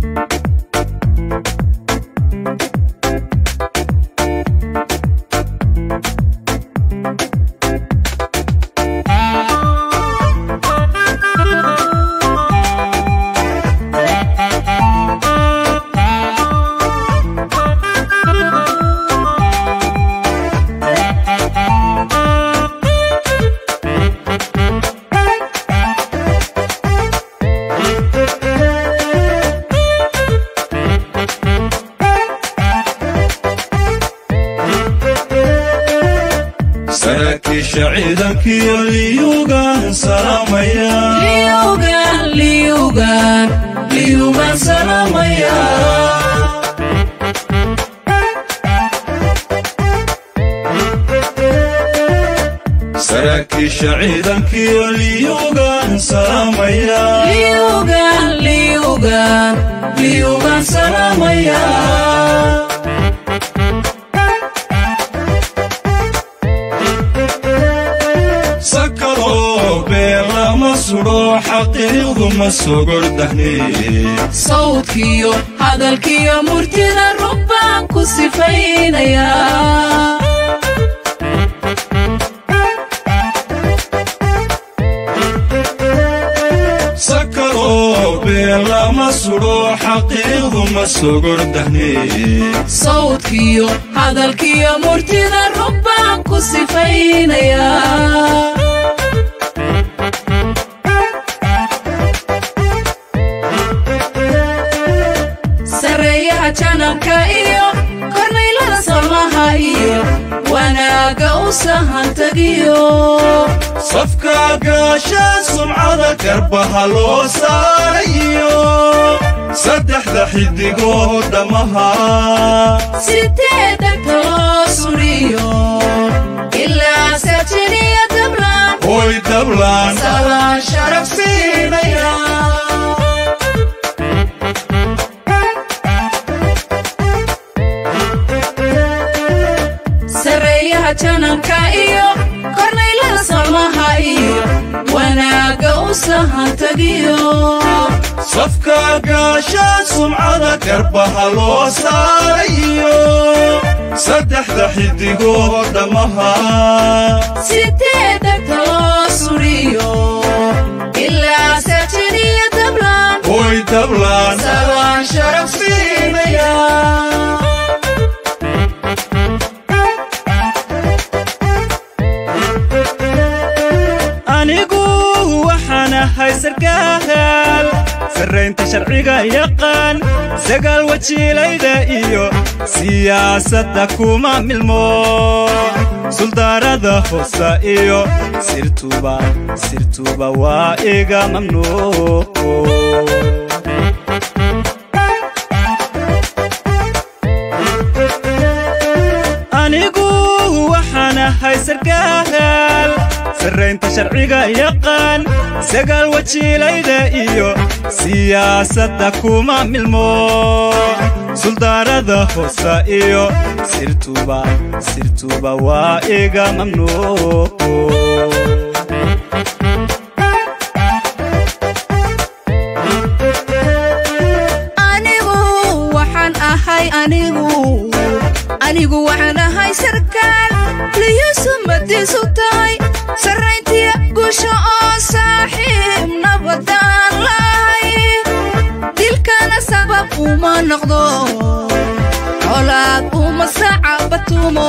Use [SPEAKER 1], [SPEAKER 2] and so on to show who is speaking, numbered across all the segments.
[SPEAKER 1] شعيدك يا ليوغان سلاميا ليوغان سلاميا سراكي شعيدك يا ليوغان سلاميا ليوغان سلاميا مسرو حقيق مسوغر دهني
[SPEAKER 2] صوتكيو هذا الكيو مرتنا ربان كسفين يا
[SPEAKER 1] سكروا بلا مسرو حقيق مسوغر دهني
[SPEAKER 2] صوتكيو هذا الكيو مرتنا ربان كسفين يا جنبك إيو كرني لا صلها إيو وانا قوسها انتقيو
[SPEAKER 1] صفك قاشا سمعة كربها لو ساريو صدح ذحيدي قدامها
[SPEAKER 2] ستيدك تلوصريو إلا ساتني يا دبلان
[SPEAKER 1] هوي دبلان
[SPEAKER 2] سلام شرف سينيا جنبك إيو كرني لا صلها إيو وانا قوسها انتقيو
[SPEAKER 1] صفك قاشا سمعة كربها لو ساريو صدح ذحيدي قدامها
[SPEAKER 2] ستيدك تلوصريو إلا ساتني يا دبلان
[SPEAKER 1] هوي دبلان
[SPEAKER 2] سلام شرف سينيا
[SPEAKER 3] هاي سرقال سرين تشرعيقا يقان سقال وجي ليدا إيو سياسة كوما ملمو سلطارة دا خوصا إيو سيرتوبا وائقا ممنوع أنيقو وحانا هاي سرقال سرين تشرعيقا يقان سقال وجي ليدا إيو سياسة كوما ملمو سلطارة دا خوصا إيو سيرتوبا وائقا ممنوع أنيقو وحان أهاي سرقال ليسمدي سلطاي سرينتي قوشو صاحب نبضان لاي ديل كان سبب وما نقضو علاق وما صعبتومو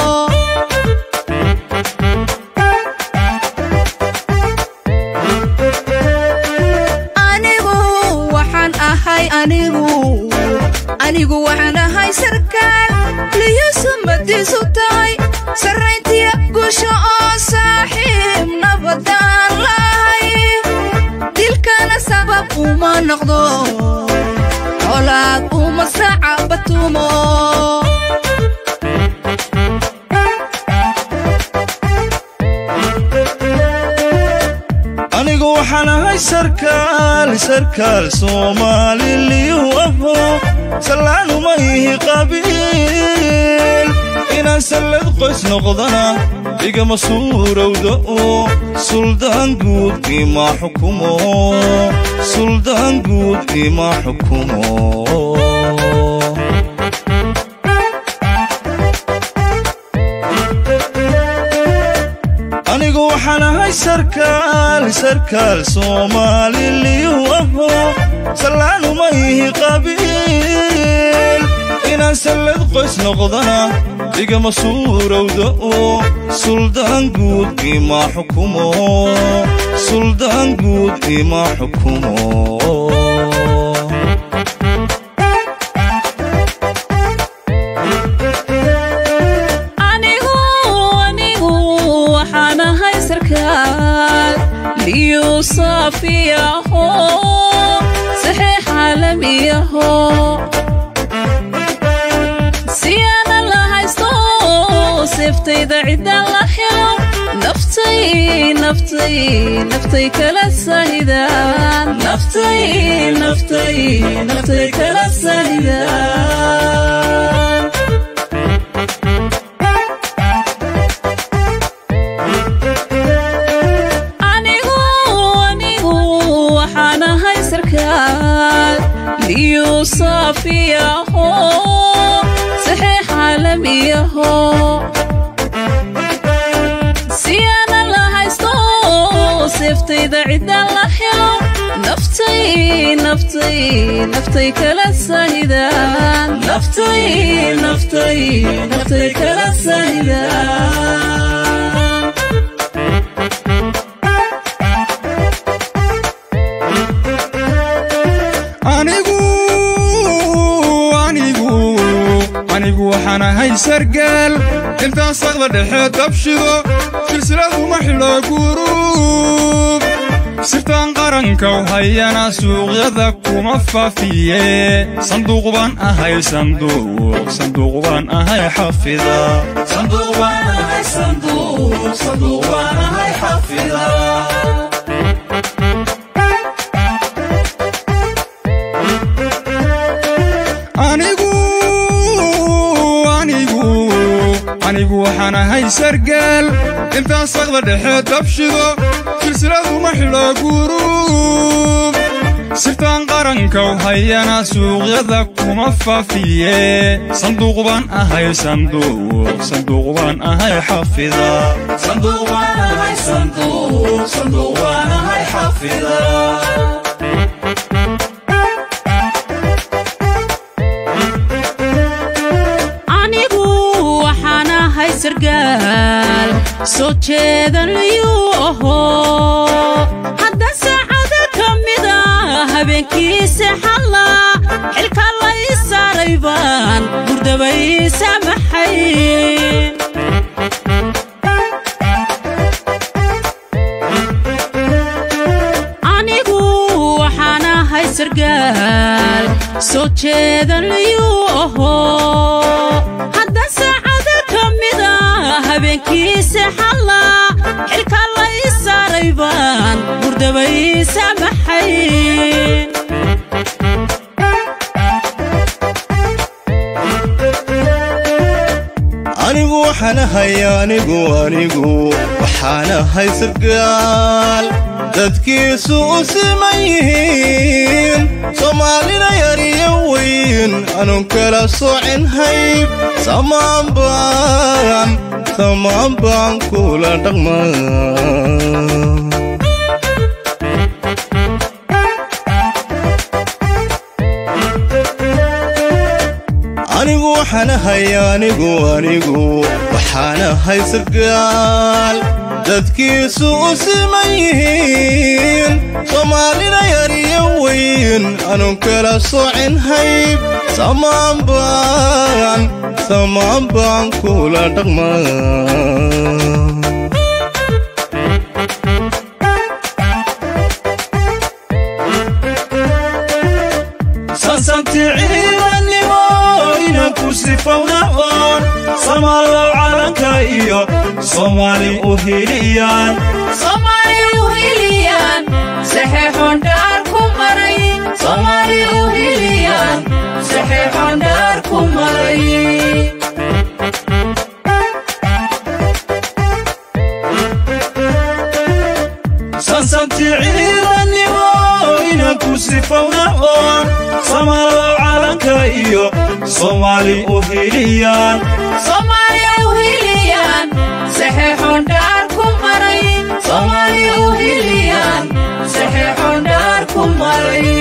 [SPEAKER 3] أنيقو وحان أهاي أنيقو وحان أهاي سرقال ليسمدي سلطاي سرينتي قوشو صاحب نبضان لاي ديل كان سبب وما نقضو علاق وما صعبتومو
[SPEAKER 1] أنيقو وحانا هاي سركال صومالي اللي وهو سلعان وما يهي قابيل إنا نسلد قيس نقضنا igama suurowda oo suldaan guud ima xukumo suldaan guud ima xukumo anigu waxaan ahay sarkaal Soomaali liyu aho salaan uma ihi qabiil inaan salad qoys noqdana igama suurowda oo suldaan guud ima xukumo suldaan guud ima xukumo
[SPEAKER 2] ليو صافية هو صحيح عالمية هو سيانا الله يستو سيفتي دعيد الله حلو نفتي كلا السهيدان نفتي كلا السهيدان ليو صافية هو صحيح عالمية هو سيانا الله يستو سيفتي دعيد الله حلو نفتي كلا السهيدان نفتي كلا السهيدان
[SPEAKER 4] anigu waxaan ahay sargaal intaan saqda dhexe dabshido silsiladu ma xilo gurub sirtaan qaranka u hayana suuqyada kuma faafiye sanduuq baan ahay xafida anigu waxaan ahay sargaal intaan saqda dhexe dabshido silsiladu ma xilo gurub sirtaan qaranka u hayana suuqyada kuma faafiye sanduuq baan ahay xafida
[SPEAKER 2] سرقال صوت شيدا ليو أهو حدا ساعدة كمدا هبنكي سحلا حلك الله يساريبان برد بيسامحين عنيقو وحانا هاي سرقال صوت شيدا ليو أهو حدا ساعدة هبنكي سحلا حلك الله يساريبان برد بيسامحين
[SPEAKER 1] anigu waxaan ahay sargaal dadkiisu u siman yihiin Soomaalina yar iyo weyn anun kala soocin hayb samaan baan kula dhaqmaa anigu waxaan ahay sargaal dadkiisu u siman yihiin Soomaalina yar iyo weyn anun kala soocin hayb samaan baan kula dhaqmaa كسفوناون سمالو علنك إيو صومالي أهيليان
[SPEAKER 2] صحيحون داركم مري صومالي أهيليان صحيحون داركم مري
[SPEAKER 1] iyo Soomaali u hiliyaan
[SPEAKER 3] saxeexoon dhaar ku maray Soomaali u hiliyaan saxeexoon dhaar ku maray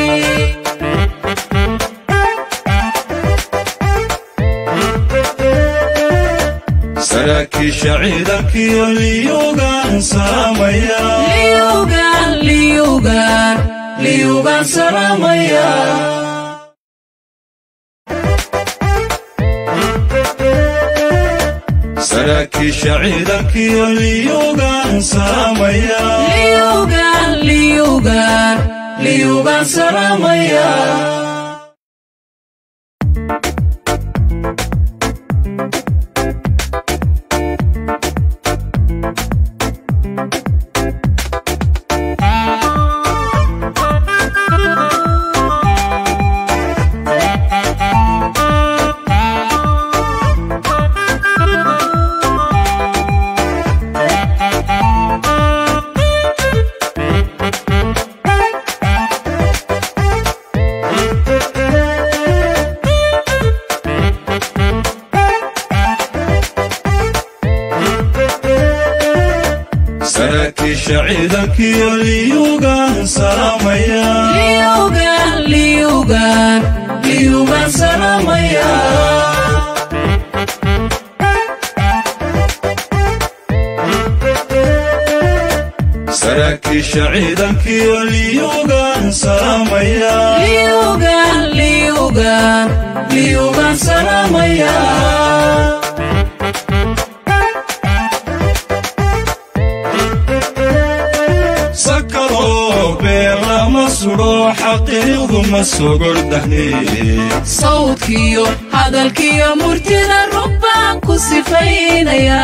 [SPEAKER 1] saraakiisha ciidankiyo liyuugan salaamaya
[SPEAKER 3] liyuugan salaamaya
[SPEAKER 1] saraakiisha ciidankiyo liyuugan salaamaya
[SPEAKER 3] liyuugan salaamaya
[SPEAKER 1] saraakiisha ciidankiyo liyuugan salaamaya
[SPEAKER 3] liyuugan salaamaya
[SPEAKER 1] saraakiisha ciidankiyo liyuugan salaamaya
[SPEAKER 3] liyuugan salaamaya
[SPEAKER 1] xaqiiqdu ma sogordahne
[SPEAKER 3] sawdkiyo hadalkiyo murtida rubbaan ku sifaynaya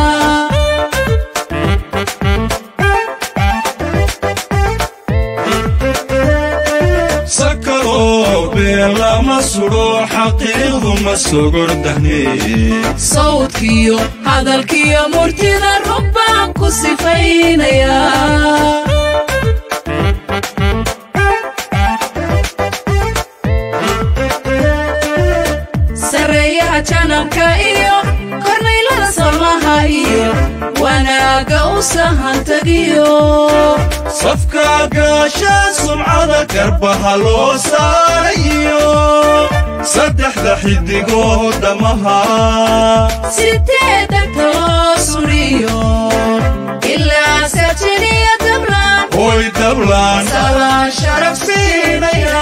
[SPEAKER 1] sakaro beelama suro xaqiiqdu ma sogordahne
[SPEAKER 3] sawdkiyo hadalkiyo murtida rubbaan ku sifaynaya janabka iyo kornaylada samaha iyo wanaaga u sahantagiyo
[SPEAKER 1] safka gaasha sumcada garbaha loo saarayo saddexda xidigoo damaha
[SPEAKER 3] sideedanta loo suriyo ilaa sajiniya dablaan
[SPEAKER 1] hoy dablaan
[SPEAKER 3] salaan sharaf siinaya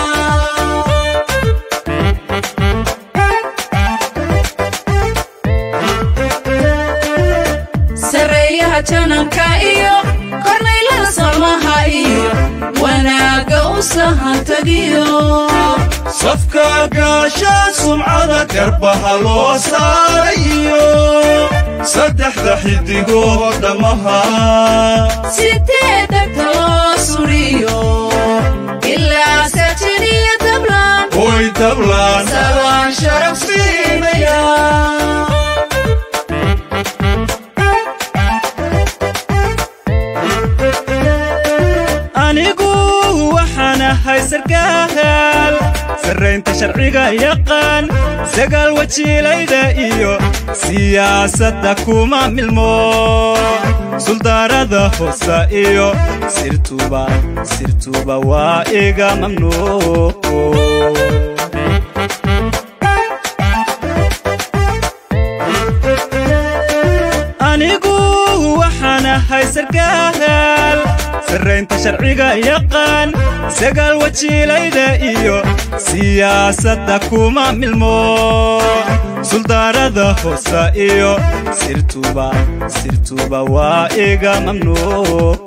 [SPEAKER 3] janabka iyo kornaylada samaha iyo wanaaga u sahantagiyo
[SPEAKER 1] safka gaasha sumcada garbaha loo saarayo saddexda xidigoo damaha
[SPEAKER 3] sideedanta loo suriyo ilaa sajiniya dablaan
[SPEAKER 1] hoy dablaan
[SPEAKER 3] salaan sharaf siinaya
[SPEAKER 1] sarkaal sarreynta sharciga yaqaan sagaal wajiilayda iyo siyaasadda kuma milmo suldaarada hoosa iyo sirtuba waa iga mamnuuc anigu waxaan ahay sarkaal sarreynta sharciga yaqaan sagaal wajiilayda iyo siyaasadda kuma milmo suldaarada hoosa iyo sirtuba waa iga mamnuuc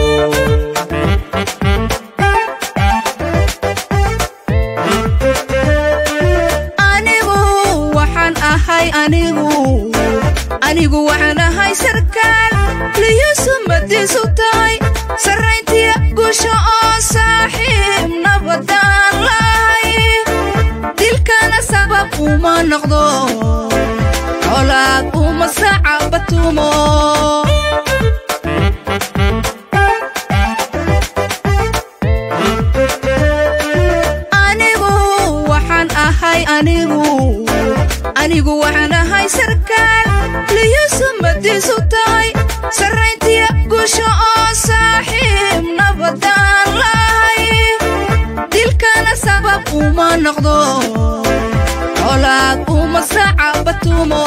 [SPEAKER 3] anigu waxaan ahay sarkaal liyuusumadiisu tahay sarrayntiya guusha oo saaxiib nabadaan lahay dilkana sabab uma noqdo colaad uma sacabatumo anigu waxaan ahay sarkaal liyuusumadiisu tahay sarrayntiya guusha oo saaxiib nabadaan lahay dilkana sabab uma noqdo colaad uma sacabatumo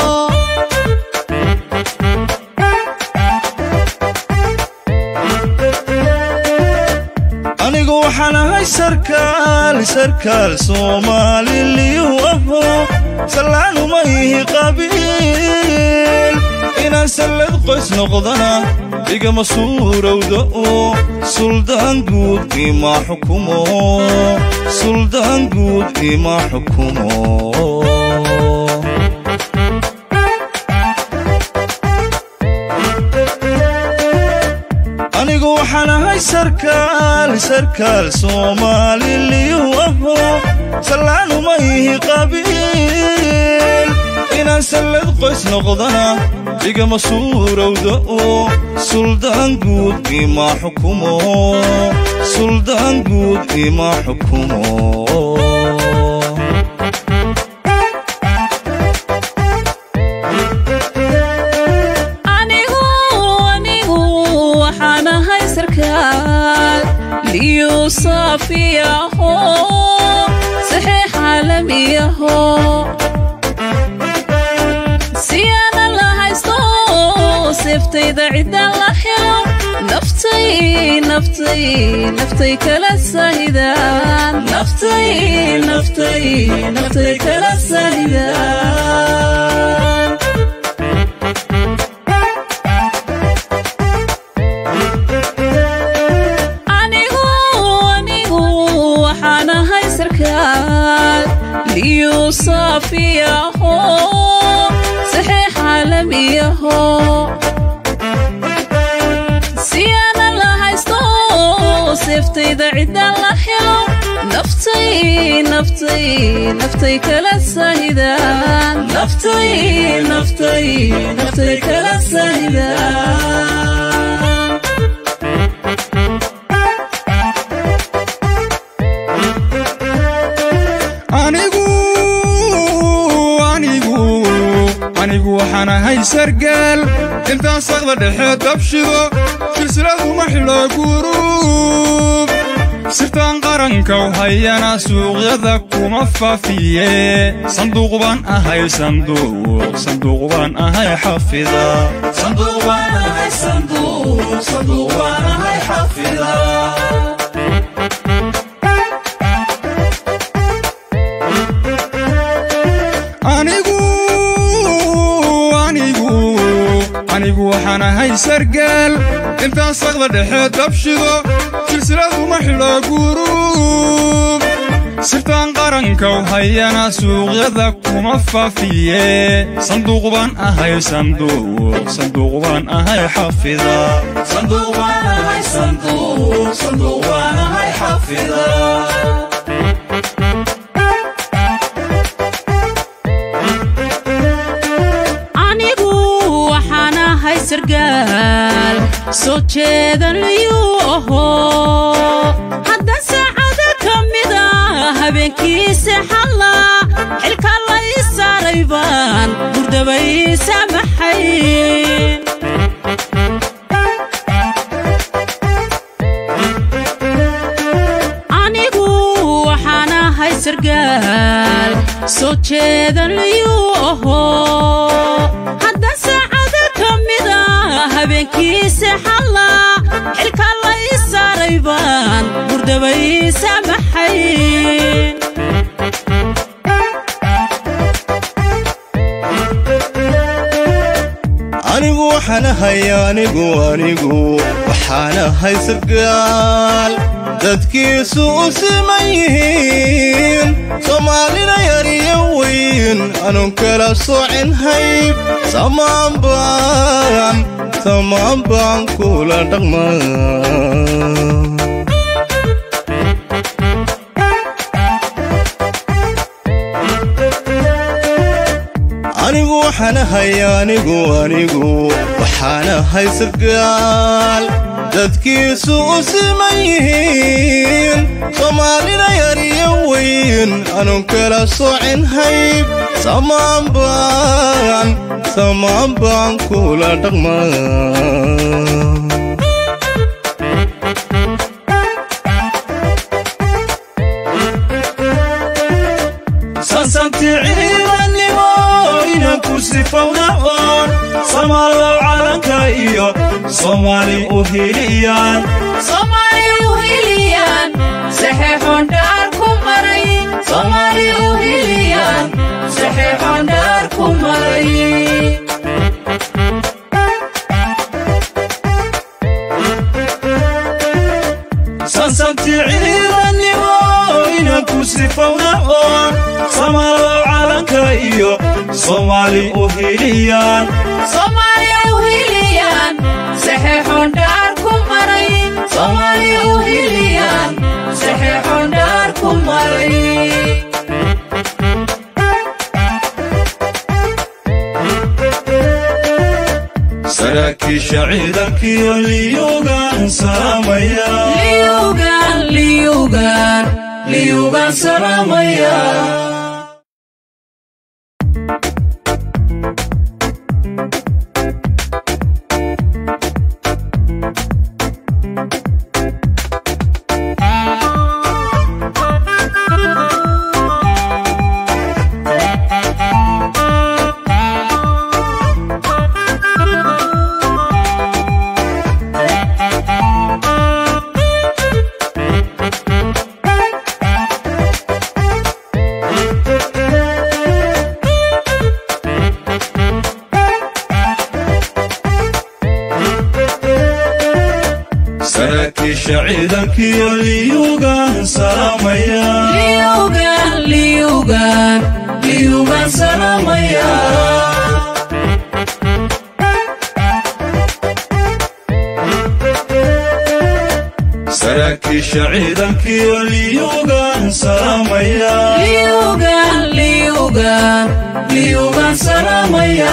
[SPEAKER 1] anigu waxaan ahay sarkaal Soomaali liyu aho salaan uma ihi qabiil inaan sallad qoys noqdana igama suurowda oo suldaan guud ima xukumo anigu waxaan ahay sarkaal Soomaali liyu aho salaan uma ihi qabiil inaan sallad qoys noqdana igama suurowda oo suldaan guud ima xukumo
[SPEAKER 2] صافية صحيح عالمية سيانا الله يستو سفتي ذعيد الله حلو نفتي كلا السهيدان نفتي كلا السهيدان ليو صافية صحيح عالمية سيانا الله يستو سفتي ذعيد الله حلو نفتي كلا السهيدان نفتي كلا السهيدان
[SPEAKER 4] anigu waxaan ahay sargaal intaan saqda dhexe dabshido silsiladu ma xilo gurub sirtaan qaranka u hayana suuqyada kuma faafiye sanduuq baan ahay xafida anigu waxaan ahay sargaal intaan saqda dhexe dabshido silsiladu ma xilo gurub sirtaan qaranka u hayana suuqyada kuma faafiye sanduuq baan ahay xafida
[SPEAKER 2] سرقال صوت جيدا ليوهو حدا ساعدة كمدا هبنكي سحلا حلك الله يساريبان برد بيسامحين anigu waxaan ahay sargaal صوت جيدا ليوهو حدا ساعدة كمدا هبنكي سحلا حلك الله يساريبان برد بيسامحين
[SPEAKER 1] anigu waxaan ahay sargaal dadkiisu u siman yihiin Soomaalina yar iyo weyn anun kala soocin hayb samaan baan kula dhaqmaa anigu waxaan ahay sargaal dadkiisu u siman yihiin soomaalina yar iyo weyn aanun kala soocin hayb samaan baan kula dhaqmaa
[SPEAKER 5] santi ciidanimo inaan ku sifownaon Soomaaliya calanka iyo Soomaali u hiliyaan
[SPEAKER 3] saxeexoon dhaar ku maray Soomaali u hiliyaan saxeexoon dhaar ku maray
[SPEAKER 5] santi ciidanimo inaan ku sifownaon Soomaaliya calanka iyo Soomaali u hiliyaan
[SPEAKER 3] saxeexoon dhaar ku maray Soomaali u hiliyaan saxeexoon dhaar ku maray
[SPEAKER 5] saraakiisha ciidankiyo liyugan salaamaya liyugan salaamaya saraakiisha ciidankiyo liyugan salaamaya liyugan salaamaya saraakiisha ciidankiyo liyugan salaamaya liyugan salaamaya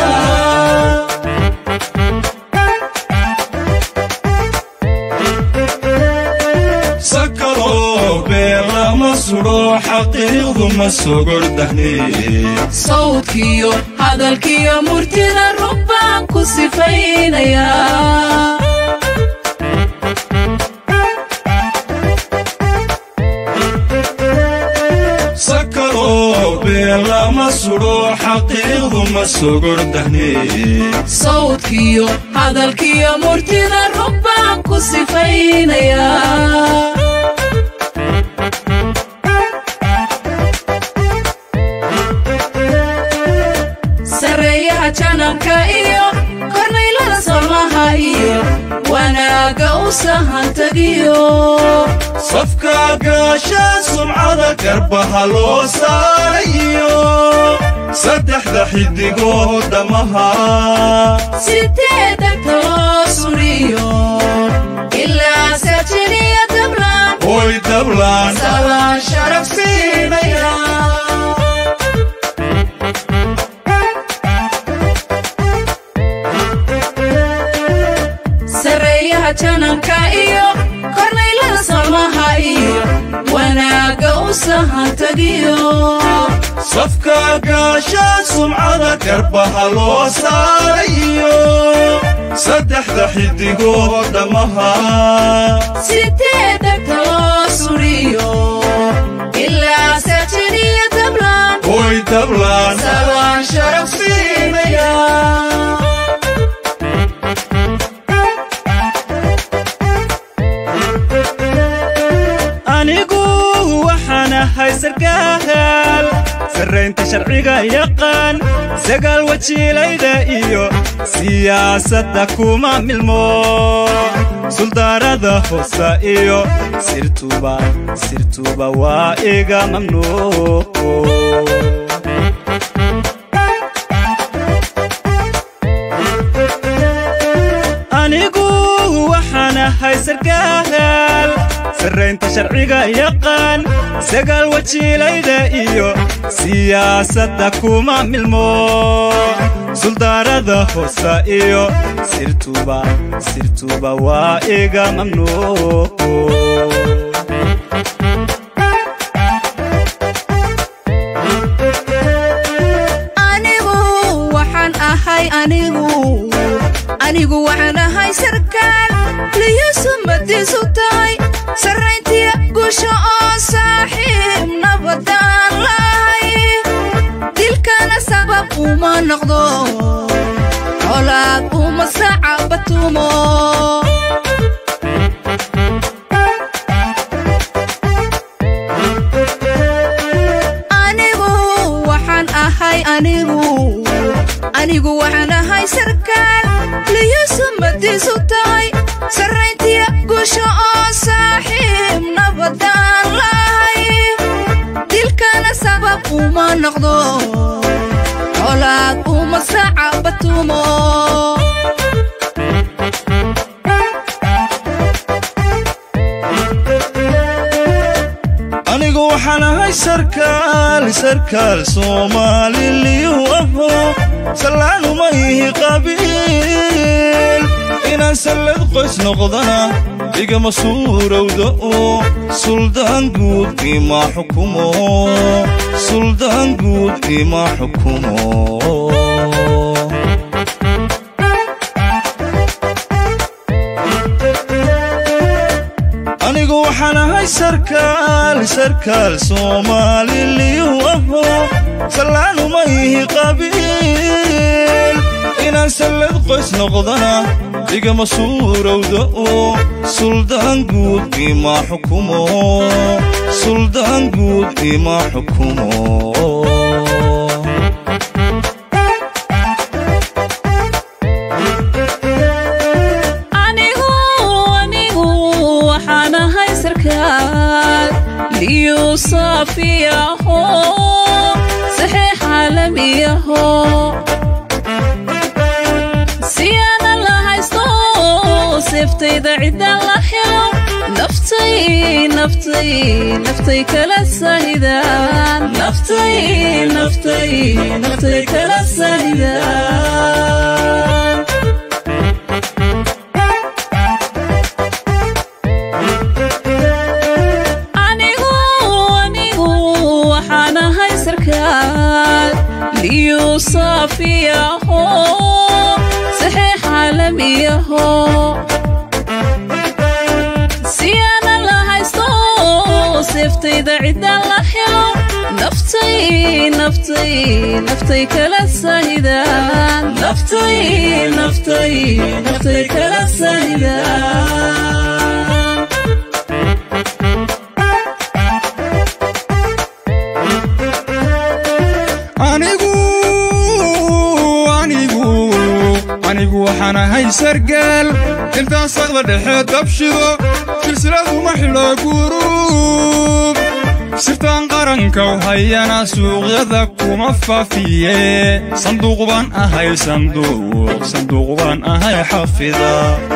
[SPEAKER 5] مسرو حقيق مسوغر دهني
[SPEAKER 3] صوتكيو هذالكيو مرتنا ربان كسفين يا
[SPEAKER 5] سكروا بلا مسرو حقيق مسوغر دهني
[SPEAKER 3] صوتكيو هذالكيو مرتنا ربان كسفين يا janabka iyo kornaylada samaha iyo wanaaga u sahantagiyo
[SPEAKER 5] safka gaasha sumcada garbaha loo saarayo saddexda xidigoo damaha
[SPEAKER 3] sideeda loo suriyo ilaa sajiniya dablaan sabaan sharaf siinaya janabka iyo kornaylada samaha iyo wanaaga u sahantagiyo
[SPEAKER 5] safka gaasha sumcada garbaha loo saarayo saddexda xidigoo damaha
[SPEAKER 3] sideeda loo suriyo ilaa sajiniya dablaan sabaan sharaf siinaya
[SPEAKER 5] sarkaal sarreynta sharciga yaqaan sagaal wajiilayda iyo siyaasadda kuma milmo suldaarada hoosa iyo sirtuba waa iga mamnuuc anigu waxaan ahay sarkaal sarreynta sharciga yaqaan sagaal wajiilayda iyo siyaasadda kuma milmo suldaarada hoosa iyo sirtuba waa iga mamnuuc
[SPEAKER 3] anigu waxaan ahay sarkaal liyusumbadiisu tahay sarrayntiya guusha oo saaxiib nabadaan lahay dilkana sabab uma noqdo colaad uma sacabatumo anigu waxaan ahay sarkaal liyusumbadiisu tahay sarrayntiya guusha oo saaxiib nabadaan lahay dilkana sabab uma noqdo colaad uma sacabatumo
[SPEAKER 1] anigu waxaan ahay sarkaal Soomaali liyu aho salaanu ma ihi qabiil inaan salad qoys noqdana igama suurowda oo suldaan guud ima xukumo anigu waxaan ahay sarkaal Soomaali liyu aho salaanu ma ihi qabiil inaan salad qoys noqdana igama suurowda oo suldaan guud ima xukumo
[SPEAKER 2] صافية صحيح عالمية سيانا الله يستو سفتي ذعيد الله حلو نفتي كلا السهيدان نفتي كلا السهيدان ليو صافية صحيح عالمية سيانا الله يستو سفتي ذعيد الله حلو نفتي كلا السهيدان نفتي كلا السهيدان
[SPEAKER 4] anigu waxaan ahay sargaal intaan saqda dhexe dabshido silsiladu ma xilo gurub sirtaan qaranka u hayana suuqyada kuma faafiye sanduuq baan ahay xafida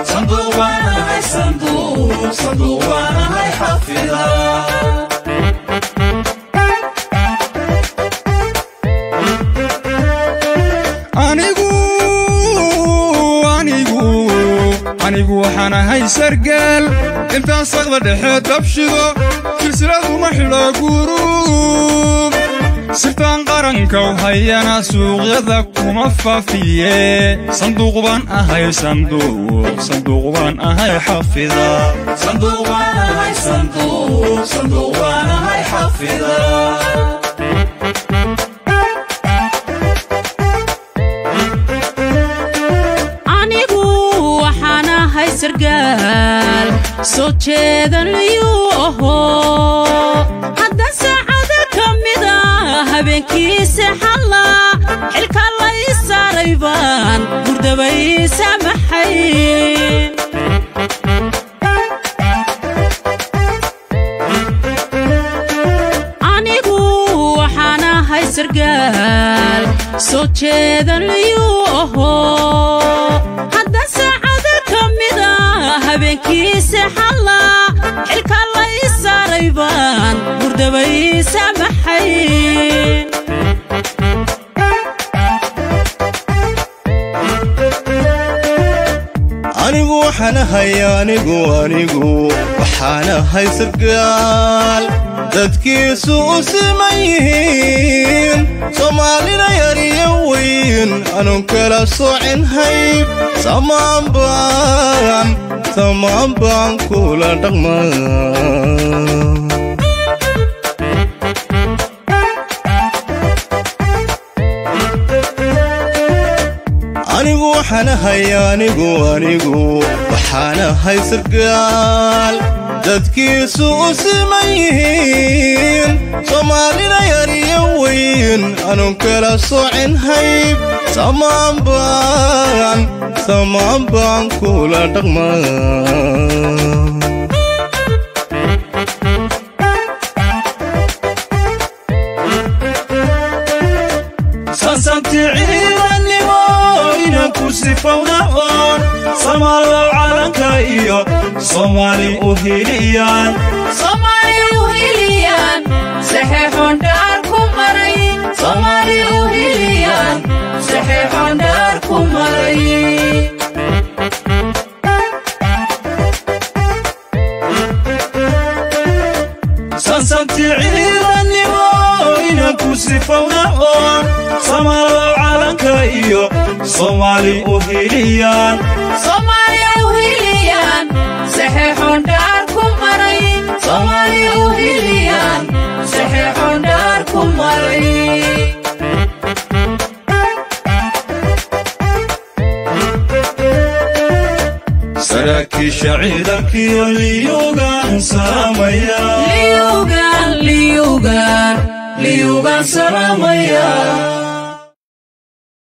[SPEAKER 4] anigu waxaan ahay sargaal intaan saqda dhexe dabshido silsiladu ma xilo gurub sirtaan qaranka u hayana suuqyada kuma faafiye sanduuq baan ahay xafida
[SPEAKER 2] سرقال صوت شيدا ليوهو حدا ساعدة كمدا هبنكي سحلا حلك الله يساريبان برد بيسامحين عنيقو وحانا هاي سرقال صوت شيدا ليوهو حدا ساعدة كمدا هبنكي سحلا حلك الله يساريبان برد بيسامحين
[SPEAKER 1] waxaana hayaanigu waxaana hay sargaal dadkiisu u siman yihiin soomaalina yar iyo weyn aanun kala soocin hayb samaan baan kula dhaqmaa anigu waxaana hayaanigu waxaana hay sargaal dadkiisu u siman yihiin soomaalina yar iyo weyn aanun kala soocin hayb samaan baan kula dhaqmaa sifawna on samalo calanka iyo Somali u hiliyaan
[SPEAKER 3] saxeexoon dhaar ku maray Somali u hiliyaan saxeexoon dhaar ku maray
[SPEAKER 1] sansanti ciidanimo inanku sifawna on samalo calanka iyo Somali u hiliyaan
[SPEAKER 3] saxeexoon dhaar ku maray Somali u hiliyaan saxeexoon dhaar ku maray
[SPEAKER 1] saraakiisha ciidankiyo liyugan salaamaya
[SPEAKER 3] liyugan salaamaya